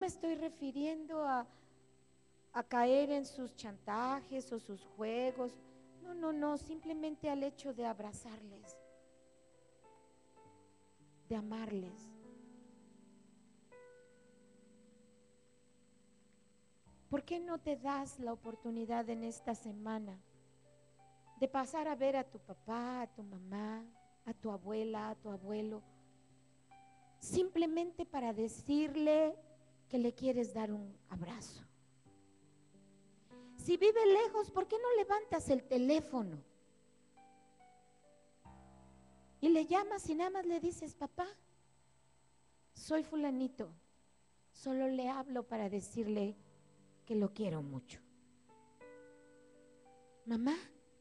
me estoy refiriendo a caer en sus chantajes o sus juegos. No, no, no, simplemente al hecho de abrazarles, de amarles. ¿Por qué no te das la oportunidad en esta semana de pasar a ver a tu papá, a tu mamá, a tu abuela, a tu abuelo, simplemente para decirle que le quieres dar un abrazo? Si vive lejos, ¿por qué no levantas el teléfono y le llamas y nada más le dices: papá, soy fulanito, solo le hablo para decirle que lo quiero mucho? Mamá,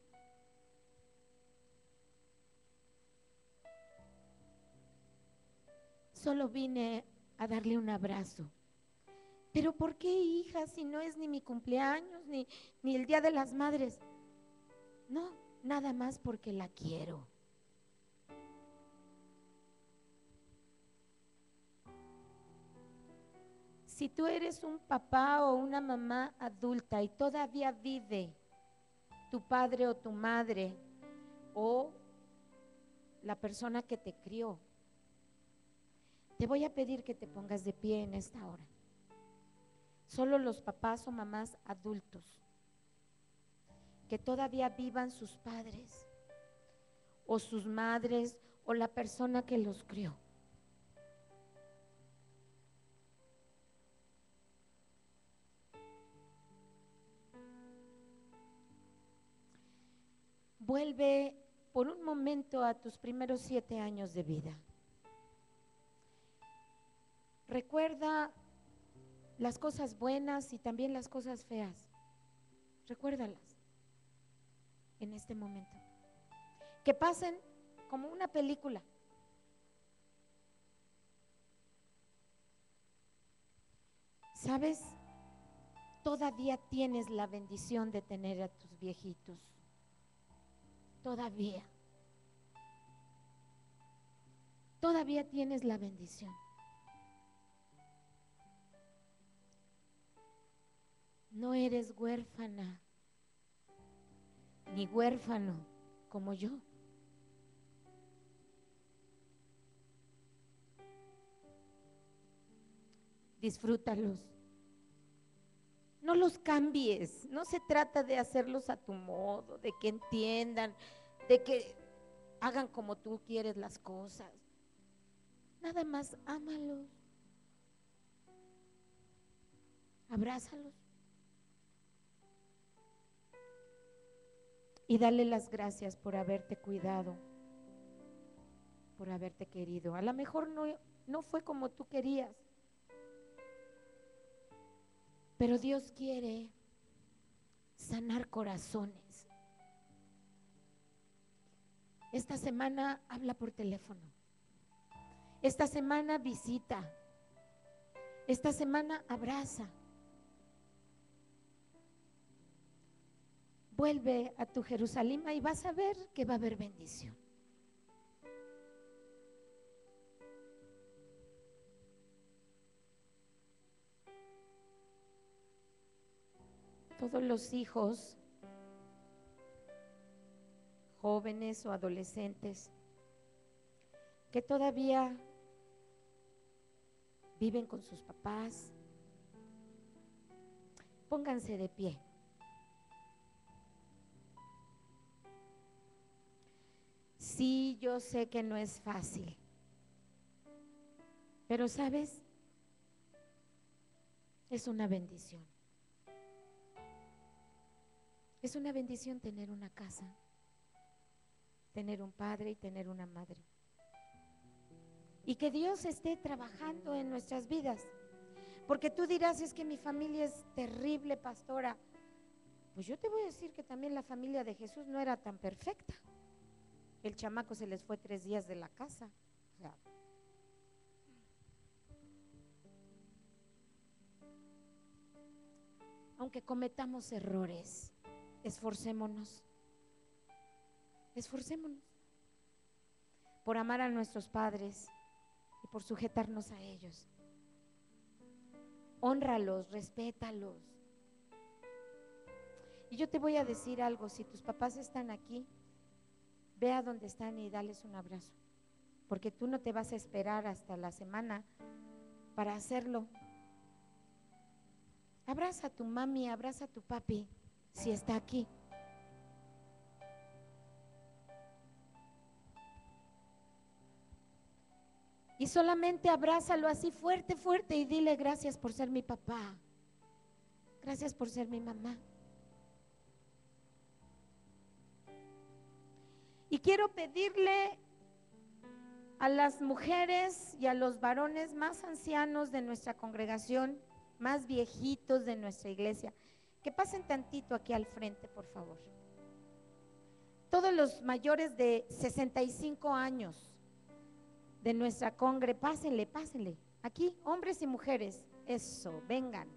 solo vine a darle un abrazo. ¿Pero por qué, hija, si no es ni mi cumpleaños, ni el Día de las Madres? No, nada más porque la quiero. Si tú eres un papá o una mamá adulta y todavía vive tu padre o tu madre o la persona que te crió, te voy a pedir que te pongas de pie en esta hora. Solo los papás o mamás adultos que todavía vivan sus padres o sus madres o la persona que los crió. Vuelve por un momento a tus primeros 7 años de vida. Recuerda las cosas buenas y también las cosas feas. Recuérdalas en este momento. Que pasen como una película. ¿Sabes? Todavía tienes la bendición de tener a tus viejitos. Todavía. Todavía tienes la bendición. No eres huérfana ni huérfano como yo. Disfrútalos. No los cambies. No se trata de hacerlos a tu modo, de que entiendan, de que hagan como tú quieres las cosas. Nada más ámalos. Abrázalos. Y dale las gracias por haberte cuidado, por haberte querido. A lo mejor no fue como tú querías, pero Dios quiere sanar corazones. Esta semana habla por teléfono. Esta semana visita. Esta semana abraza. Vuelve a tu Jerusalén y vas a ver que va a haber bendición. Todos los hijos, jóvenes o adolescentes, que todavía viven con sus papás, pónganse de pie. Sí, yo sé que no es fácil, pero ¿sabes? Es una bendición. Es una bendición tener una casa, tener un padre y tener una madre. Y que Dios esté trabajando en nuestras vidas. Porque tú dirás: es que mi familia es terrible, pastora. Pues yo te voy a decir que también la familia de Jesús no era tan perfecta. El chamaco se les fue 3 días de la casa. O sea, aunque cometamos errores, esforcémonos. Esforcémonos por amar a nuestros padres y por sujetarnos a ellos. Hónralos, respétalos. Y yo te voy a decir algo, si tus papás están aquí, ve a donde están y dales un abrazo, porque tú no te vas a esperar hasta la semana para hacerlo. Abraza a tu mami, abraza a tu papi, si está aquí. Y solamente abrázalo así fuerte, fuerte y dile gracias por ser mi papá. Gracias por ser mi mamá. Y quiero pedirle a las mujeres y a los varones más ancianos de nuestra congregación, más viejitos de nuestra iglesia, que pasen tantito aquí al frente, por favor. Todos los mayores de 65 años de nuestra congre, pásenle, pásenle. Aquí, hombres y mujeres, eso, vengan.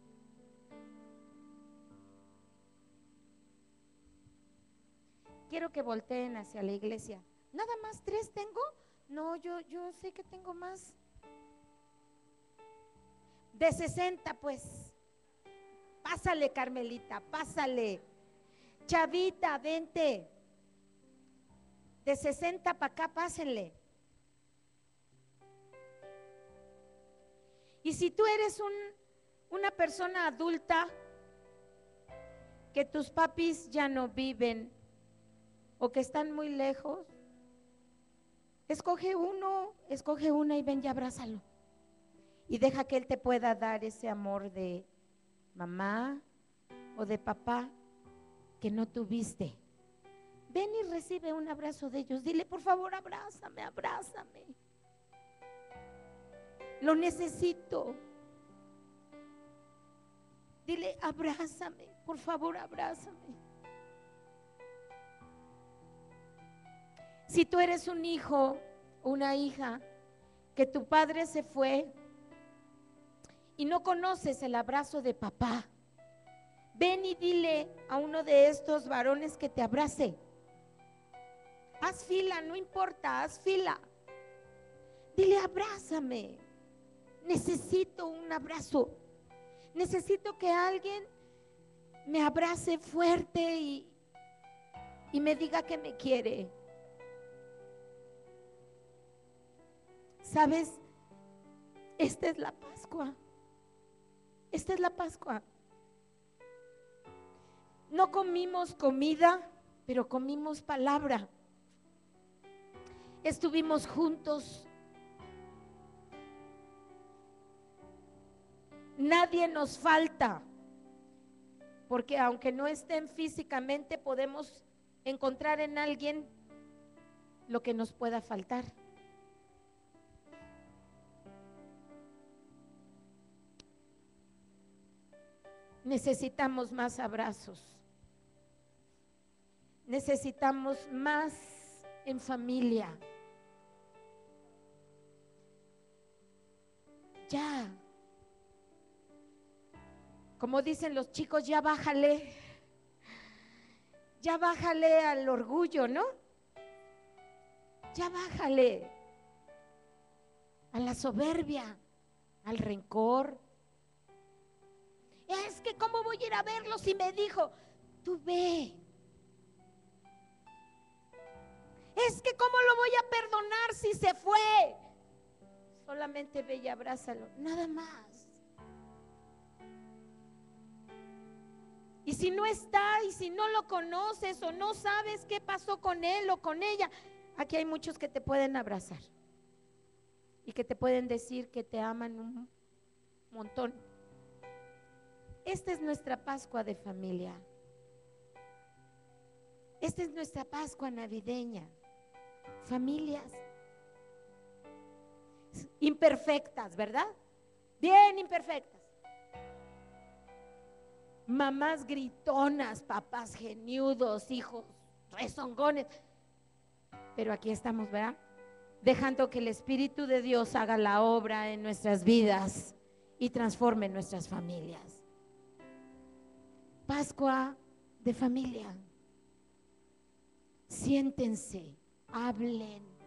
Quiero que volteen hacia la iglesia. ¿Nada más 3 tengo? No, yo sé que tengo más. De 60, pues. Pásale, Carmelita, pásale. Chavita, vente. De 60 para acá, pásenle. Y si tú eres una persona adulta, que tus papis ya no viven o que están muy lejos, escoge uno, escoge una y ven y abrázalo. Y deja que él te pueda dar ese amor de mamá o de papá que no tuviste. Ven y recibe un abrazo de ellos. Dile, por favor, abrázame, abrázame. Lo necesito. Dile, abrázame, por favor, abrázame. Si tú eres un hijo o una hija que tu padre se fue y no conoces el abrazo de papá, ven y dile a uno de estos varones que te abrace. Haz fila, no importa, haz fila. Dile, abrázame. Necesito un abrazo. Necesito que alguien me abrace fuerte y me diga que me quiere. ¿Sabes? Esta es la Pascua. Esta es la Pascua. No comimos comida, pero comimos palabra. Estuvimos juntos. Nadie nos falta, porque aunque no estén físicamente, podemos encontrar en alguien lo que nos pueda faltar. Necesitamos más abrazos. Necesitamos más en familia. Ya. Como dicen los chicos, ya bájale al orgullo, ¿no? Ya bájale a la soberbia, al rencor. Es que ¿cómo voy a ir a verlo si me dijo? Tú ve. Es que ¿cómo lo voy a perdonar si se fue? Solamente ve y abrázalo, nada más. Y si no está, y si no lo conoces o no sabes qué pasó con él o con ella, aquí hay muchos que te pueden abrazar y que te pueden decir que te aman un montón. Esta es nuestra Pascua de familia. Esta es nuestra Pascua navideña. Familias imperfectas, ¿verdad? Bien imperfectas. Mamás gritonas, papás geniudos, hijos rezongones. Pero aquí estamos, ¿verdad? Dejando que el Espíritu de Dios haga la obra en nuestras vidas y transforme nuestras familias. Pascua de familia. Siéntense, hablen.